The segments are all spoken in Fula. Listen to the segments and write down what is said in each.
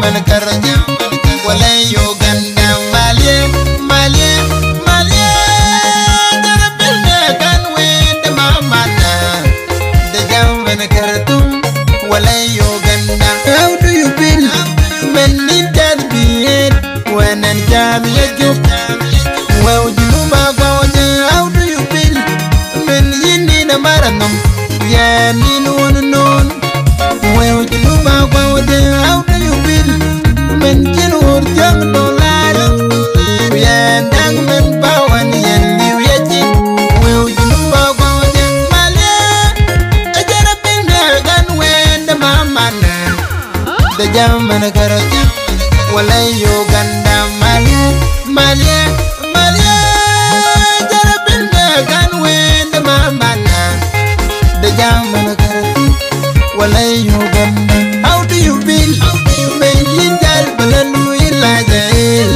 man karja wala Uganda Malia Malia Malia Jarabil ne kan wende mamana the jam man kartum wala Uganda. How do you feel when it can be it when and jam you well you how do you feel when you need a marathon yeah need one known well you how do you feel when you know young dollar yeah dang man power and you yet well you Malia I get up in there gun when the mama the jam and a karate wala Uganda Malia Malia Malia Jarabin kan when the mama the jam and a karate wala Uganda. How do you feel when you tell Balalu Ilajail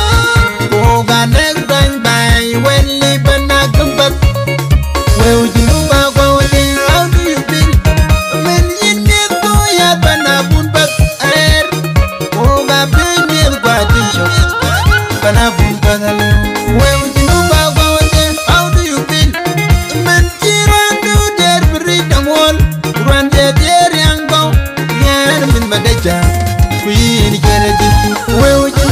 oh God next by when live and I come back well you how do you feel when you need to yet and I put back air oh God bring me the party but I put back well you how do you feel when you run to their break the wall run their young go yeah min madaja we in Kennedy well you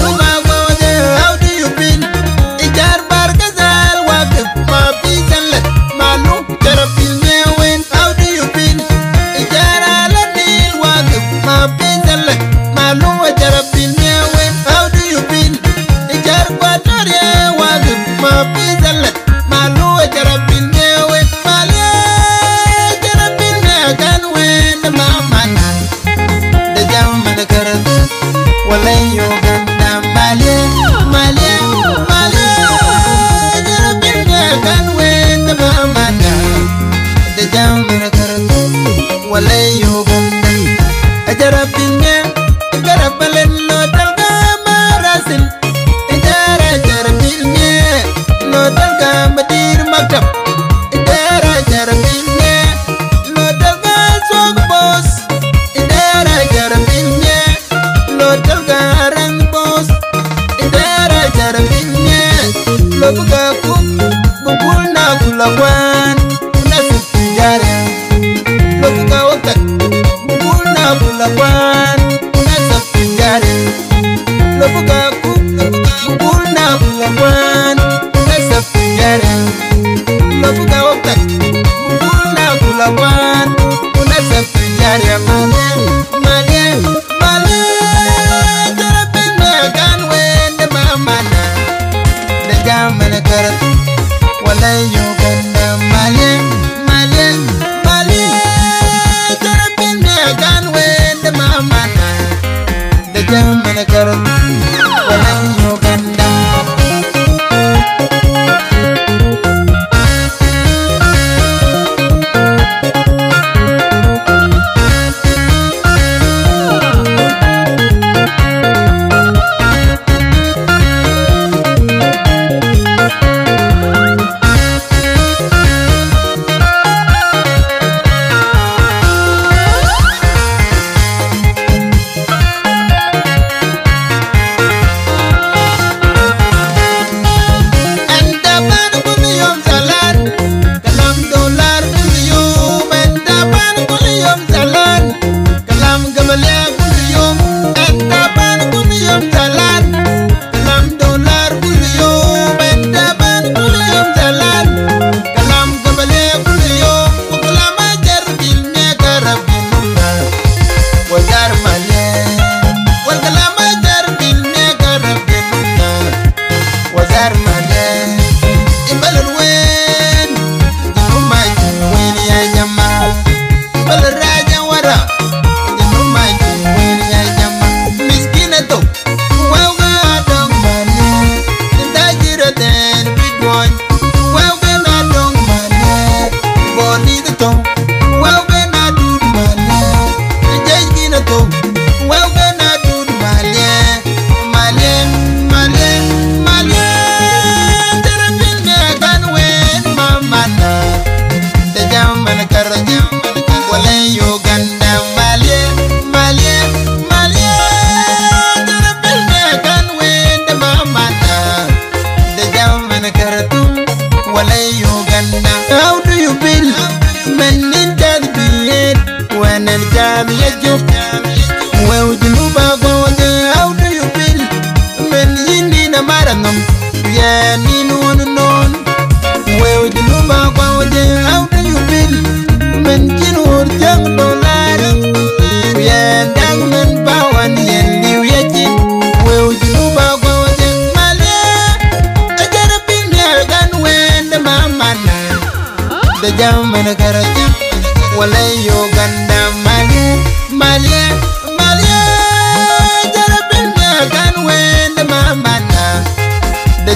how do you feel ijar barkazal waqf ma bisan lak malu tarafil mewen how do you feel ijar alanil waqf ma bisan lak malu tarafil mewen how do you feel ijar quatoria waqf ma bisan lak malu tarafil mewen Malia tarafil megan wen mama the jam man karat wala Uganda Malia Malia Malia tarafil megan wen mama the jam man karat wala Uganda tarafil me garabalen lo dalga marasil tarafil me lo dalga madir maktab tarafil me lo dalga sog boss tarafil me lo dalga rang boss tarafil me lo buga ku bukul na kulawan nasib tijara lo buga wakak bukul na kulawan nasib tijara lo buga ku bukul na kulawan nasib tijara lo buga wakak bukul na kulawan nasib tijara Malia Malia tarafil megan when the mama the jam and a karat wala Uganda Malia Malia Malia tarafil megan when the mama the jam and a karat wala Uganda.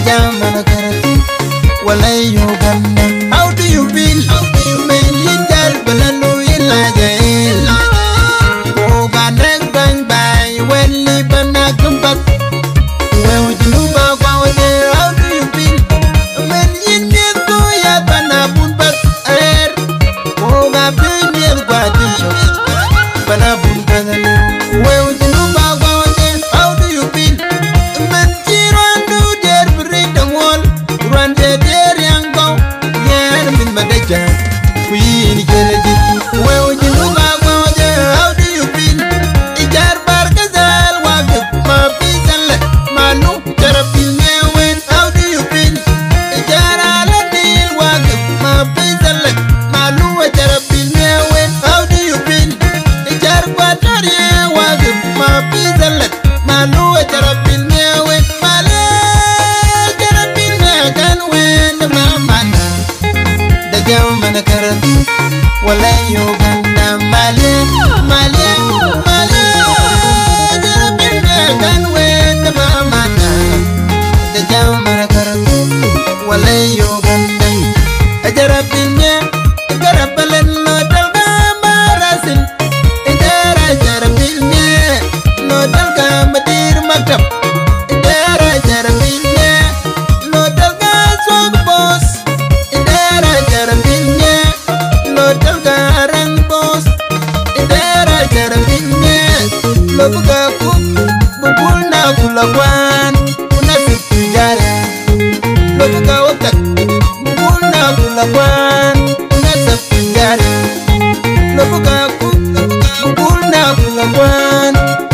jamana karatu walay Uganda. How do you feel? Men yinjal balanu ilajail Uganda bang bang when libana kumbat when juluba kwawde. How do you feel? Men yinjal to ya bana bunbat air Uga binir gwadisho bana bunbat when juluba kwawde. How do you feel? Men jirandu der brida wall rande der yango yer min madaja queen geleji when juluba kwawde. How do you feel? Ijar barkazal waqf ma bizal manu tarabil mewen. How do you feel? Ijar aladil waqf ma bizal malu tarabil mewen. How do you feel? Ijar qadari waqf ma bizal malu tarabil mewen. Male tarabil mekan wen mamana da jamana karatu wala Uganda. Male male male tarabil mekan wen mamana da jamana karatu wala Uganda. Tarabil me garabalen no dalga marasin idara tarabil me no dalga madir maktab idara tarabil me no dalga sog boss idara tarabil me no dalga rang boss idara tarabil me lo buga ku bubul na kulakwan una sipijare lo buga watak bubul na kulakwan una sipijare lo buga ku bubul na kulakwan